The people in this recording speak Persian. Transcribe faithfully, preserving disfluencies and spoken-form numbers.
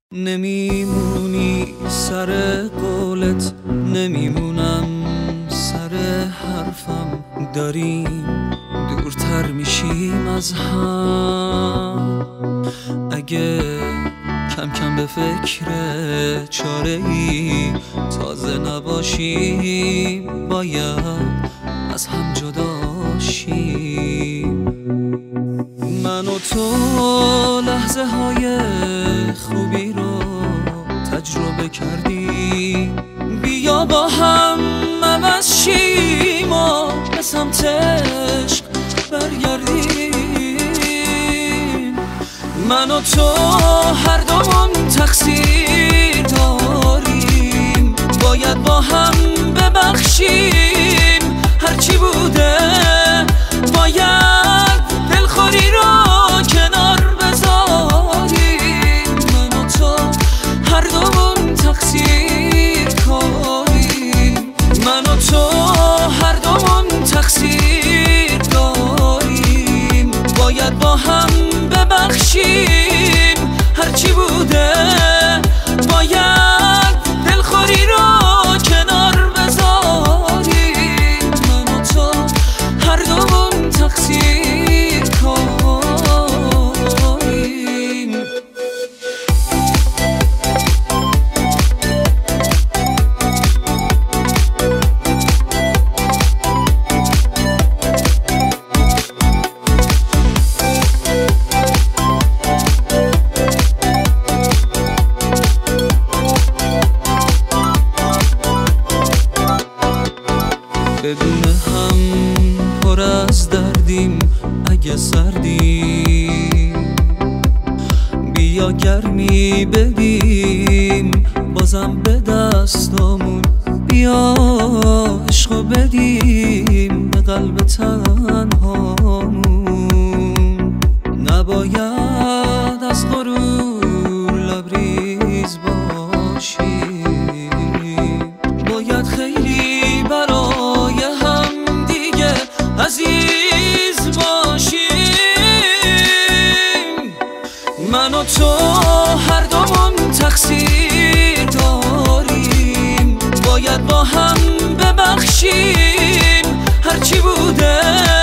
نمیمونی سر قولت، نمیمونم سر حرفم، داریم دورتر میشیم از هم. اگه کم کم به فکر چاره ای تازه نباشیم، باید از هم جدا شیم. من و تو لحظه های خوبی رو تجربه کردیم، بیا با هم عوض شیم و به سمت عشق برگردیم. من و تو هر دومون تقصیر داریم، باید با هم ببخشیم. هرچی بوده باید دلخوری رو کنار بذاریم. من و تو هر دومون تقصیر کاریم، من و تو هر دومون تقصیر داریم، باید با هم ببخشیم. هرچی بوده باید دلخوری رو کنار بذاریم. من و تو هر دومون تقصیر کاریم. بدون هم پر از دردیم، اگه سردیم بیا گرمی بدیم بازم به دستامون. بیا عشقو بدیم به قلب تنهامون. نباید از غرور لبریز باشیم، باید خیلی برای هم دیگه عزیز باشیم. من و تو هر دومون تقصیر داریم، باید با هم ببخشیم. هرچی بوده